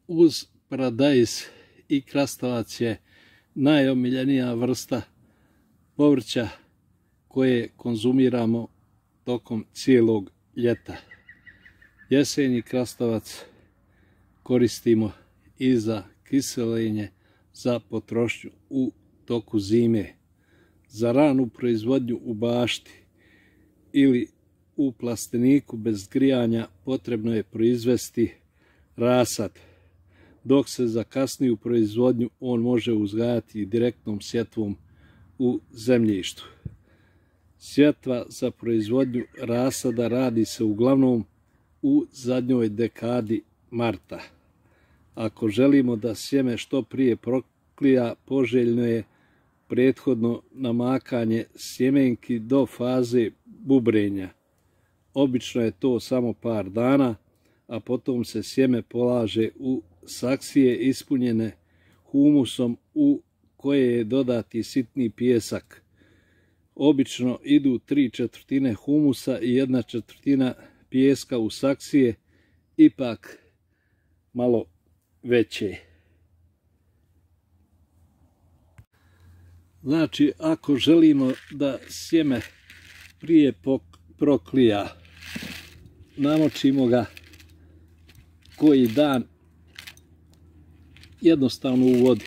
uz paradajz i krastavac je najomiljenija vrsta povrća koje konzumiramo tokom cijelog ljeta. Jesenji krastavac koristimo i za kiselenje, za potrošnju u toku zime, za ranu proizvodnju u bašti ili u plasteniku bez grijanja potrebno je proizvesti rasad, dok se za kasniju proizvodnju on može uzgajati direktnom sjetvom u zemljištu. Sjetva za proizvodnju rasada radi se uglavnom u zadnjoj dekadi marta. Ako želimo da sjeme što prije proklija, poželjno je prethodno namakanje sjemenki do faze bubrenja. Obično je to samo par dana, a potom se sjeme polaže u saksije ispunjene humusom u koje je dodati sitni pijesak. Obično idu 3/4 humusa i 1/4 pijeska u saksije, ipak malo veće. Znači, ako želimo da sjeme prije proklija, namočimo ga koji dan jednostavno u vodi.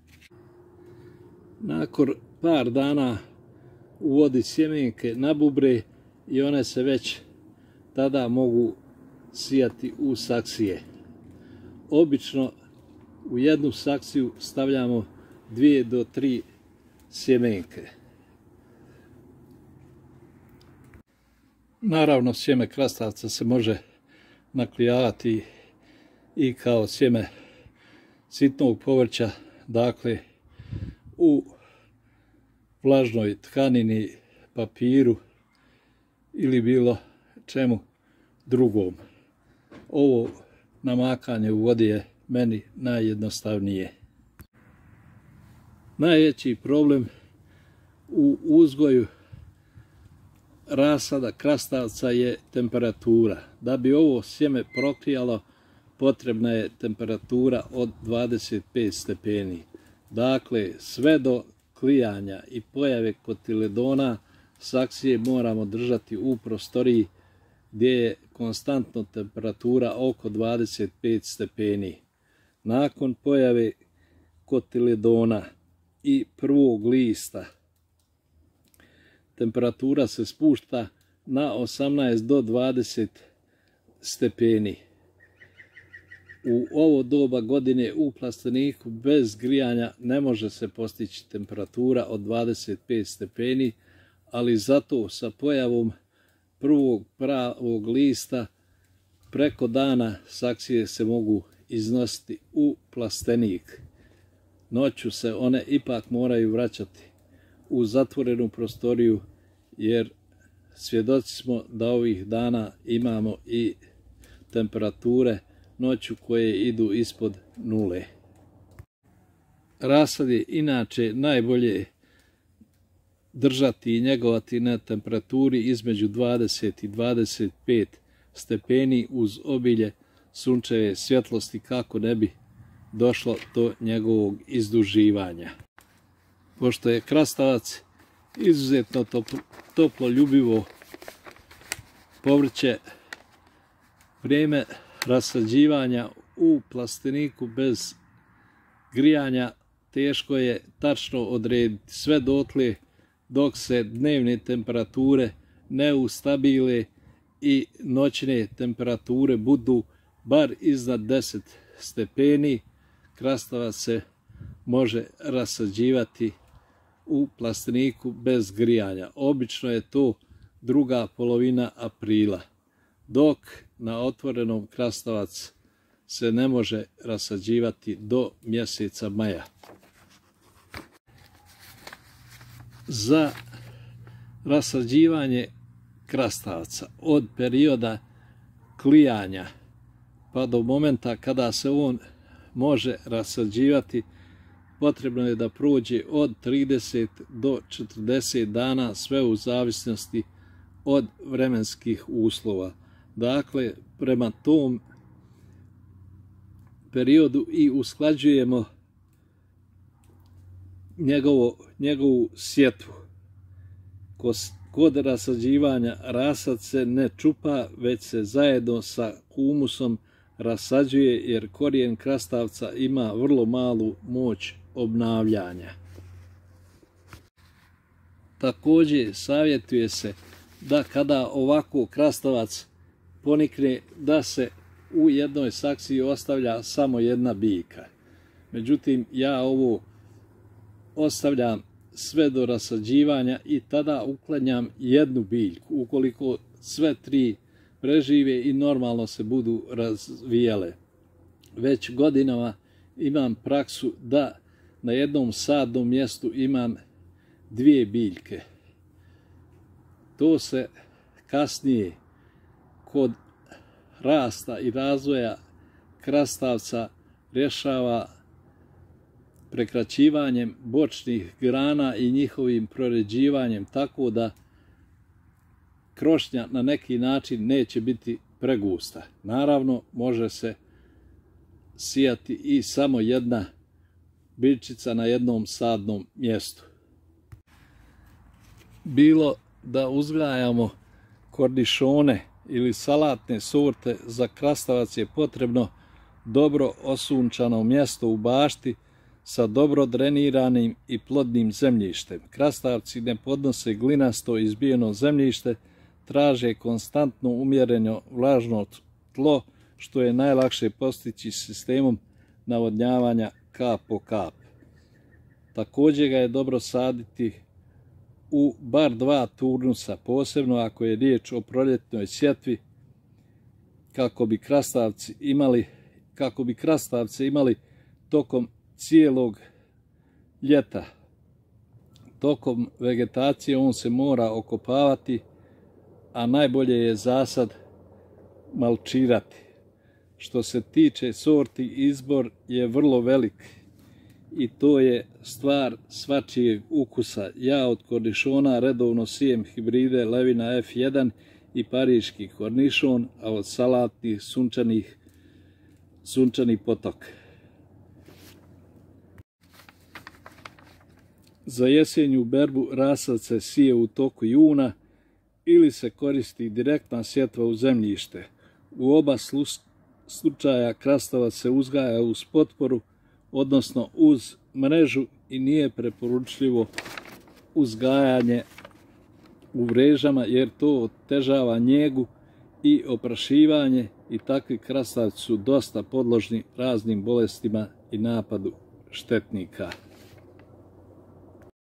Nakon par dana u vodi sjemenke nabubre i one se već tada mogu sijati u saksije. Obično u jednu saksiju stavljamo 2 do 3 sjemenke. Naravno, sjeme krastavca se može naklijavati i kao sjeme sitnog povrća, dakle u vlažnoj tkanini, papiru ili bilo čemu drugom. Ovo namakanje u vodi je meni najjednostavnije. Najveći problem u uzgoju rasada krastavca je temperatura. Da bi ovo sjeme proklijalo, potrebna je temperatura od 25 stepeni. Dakle, sve do klijanja i pojave kotiledona saksije moramo držati u prostoriji gdje je konstantno temperatura oko 25 stepeni. Nakon pojave kotiledona i prvog lista, temperatura se spušta na 18 do 20 stepeni. U ovo doba godine u plasteniku bez grijanja ne može se postići temperatura od 25 stepeni, ali zato sa pojavom prvog pravog lista preko dana saksije se mogu iznositi u plastenik. Noću se one ipak moraju vraćati u zatvorenu prostoriju, jer svjedoci smo da ovih dana imamo i temperature noću koje idu ispod 0. Rasad je inače najbolje držati i njegovati na temperaturi između 20 i 25 stepeni uz obilje sunčeve svjetlosti kako ne bi došlo do njegovog izduživanja. Pošto je krastavac izuzetno toploljubivo povrće, vrijeme rasađivanja u plasteniku bez grijanja teško je tačno odrediti, sve dotle dok se dnevne temperature ne ustabile i noćne temperature budu bar iznad 10 stepeni, krastavac se može rasađivati u plasteniku bez grijanja. Obično je to druga polovina aprila, dok na otvorenom krastavac se ne može rasađivati do mjeseca maja. Za rasađivanje krastavca od perioda klijanja pa do momenta kada se on može rasađivati, potrebno je da prođe od 30 do 40 dana, sve u zavisnosti od vremenskih uslova. Dakle, periodu i usklađujemo njegovu sjetvu. Kod rasađivanja rasad se ne čupa, već se zajedno sa humusom rasađuje, jer korijen krastavca ima vrlo malu moć obnavljanja. Također savjetuje se da kada ovako krastavac ponikne, da se u jednoj saksiji ostavlja samo jedna biljka. Međutim, ja ovo ostavljam sve do rasađivanja i tada uklanjam jednu biljku, ukoliko sve tri prežive i normalno se budu razvijale. Već godinama imam praksu da na jednom sadnom mjestu imam dvije biljke. To se kasnije kod rasta i razvoja krastavca rješava prekraćivanjem bočnih grana i njihovim proređivanjem, tako da krošnja na neki način neće biti pregusta. Naravno, može se sijati i samo jedna biljčica na jednom sadnom mjestu. Bilo da uzgajamo kornišone ili salatne sorte, za krastavac je potrebno dobro osunčano mjesto u bašti sa dobro dreniranim i plodnim zemljištem. Krastavci ne podnose glinasto izbijeno zemljište, traže konstantno umjereno vlažno tlo, što je najlakše postići sistemom navodnjavanja kap po kap. Također ga je dobro saditi u bar 2 turnusa, posebno ako je riječ o proljetnoj sjetvi, kako bi krastavce imali tokom cijelog ljeta. Tokom vegetacije on se mora okopavati, a najbolje je zasad malčirati. Što se tiče sorti, izbor je vrlo velik i to je stvar svačijeg ukusa. Ja od kornišona redovno sijem hibride Levina F1 i pariški kornišon, a od salatnih sunčani potok. Za jesenju berbu rasad se sije u toku juna ili se koristi direktna sjetva u zemljište. U oba slučaja krastavac se uzgaja uz potporu, odnosno uz mrežu, i nije preporučljivo uzgajanje u mrežama, jer to otežava njegu i oprašivanje, i takvi krastavci su dosta podložni raznim bolestima i napadu štetnika.